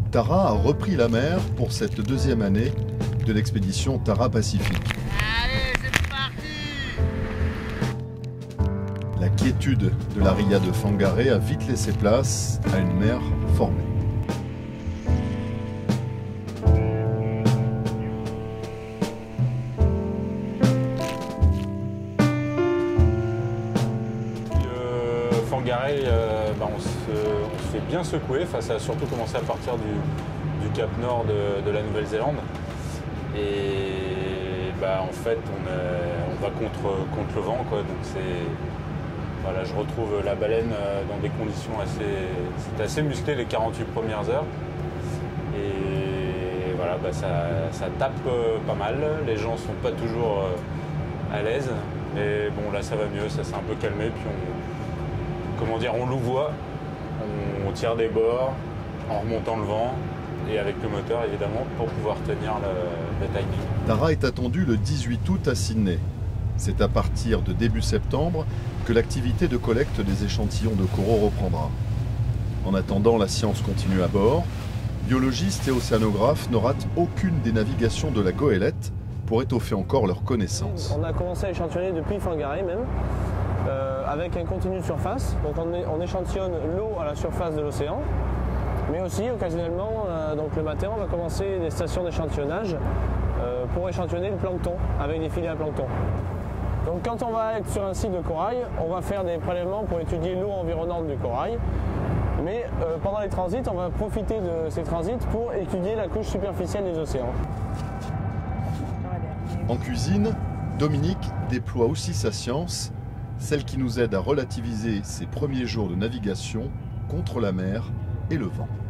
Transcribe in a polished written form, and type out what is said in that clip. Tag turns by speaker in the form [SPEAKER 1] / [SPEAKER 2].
[SPEAKER 1] Tara a repris la mer pour cette deuxième année de l'expédition Tara Pacifique.
[SPEAKER 2] Allez, c'est parti!
[SPEAKER 1] La quiétude de la ria de Whangarei a vite laissé place à une mer formée.
[SPEAKER 3] Whangarei, on se fait bien secouer. Enfin, ça a surtout commencé à partir du cap nord de la Nouvelle-Zélande. Et en fait, on va contre le vent, quoi. Donc voilà, je retrouve la baleine dans des conditions c'était assez musclé les 48 premières heures. Et voilà, ça tape pas mal. Les gens sont pas toujours à l'aise. Mais bon, là, ça va mieux. Ça s'est un peu calmé. Puis on louvoie, on tire des bords en remontant le vent et avec le moteur évidemment pour pouvoir tenir le timing.
[SPEAKER 1] Tara est attendue le 18 août à Sydney. C'est à partir de début septembre que l'activité de collecte des échantillons de coraux reprendra. En attendant, la science continue à bord. Biologistes et océanographes ne ratent aucune des navigations de la goélette pour étoffer encore leurs connaissances.
[SPEAKER 4] On a commencé à échantillonner depuis Whangarei même. Avec un continu de surface, donc on échantillonne l'eau à la surface de l'océan, mais aussi occasionnellement, donc le matin, on va commencer des stations d'échantillonnage pour échantillonner le plancton avec des filets à plancton. Donc quand on va être sur un site de corail, on va faire des prélèvements pour étudier l'eau environnante du corail, mais pendant les transits, on va profiter de ces transits pour étudier la couche superficielle des océans.
[SPEAKER 1] En cuisine, Dominique déploie aussi sa science, celle qui nous aide à relativiser ces premiers jours de navigation contre la mer et le vent.